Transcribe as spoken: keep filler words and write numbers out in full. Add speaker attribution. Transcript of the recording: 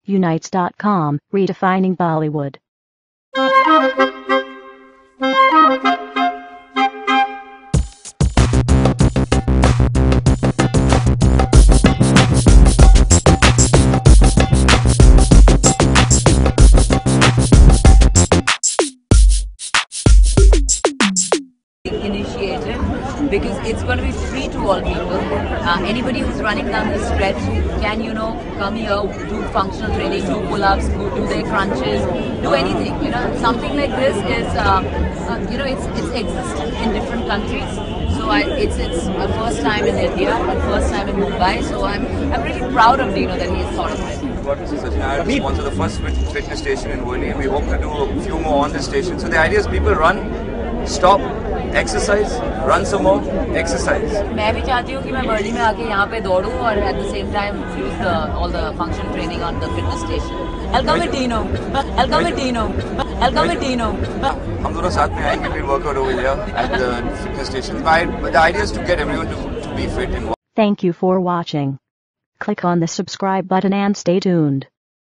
Speaker 1: Unites dot com, redefining Bollywood.
Speaker 2: Initiative because it's going to be free to all people. Uh, anybody who's running down the stretch can, you know, come here, do functional training, do pull-ups, do, do their crunches, do anything. You know, something like this is, uh, uh, you know, it's it's existent in different countries. So I, it's it's a first time in India, a first time in Mumbai. So I'm I'm really proud of Dino that he's thought of it.
Speaker 3: Got Mister Sachin Iyer to sponsor the first fit, fitness station in Worli. We hope to do a few more on this station. So the idea is people run, stop, exercise, run some more, exercise.
Speaker 2: मैं भी चाहती हूँ कि मैं वर्ली में आके यहाँ पे दौड़ूँ और at the same time use the all the function training on the fitness station. I'll come with Dino. I'll come with Dino. I'll come with Dino.
Speaker 3: हम दोनों साथ में आएंगे, we'll work out over here at the fitness station. But the idea is to get everyone to, to be fit and.
Speaker 1: Thank you for watching. Click on the subscribe button and stay tuned.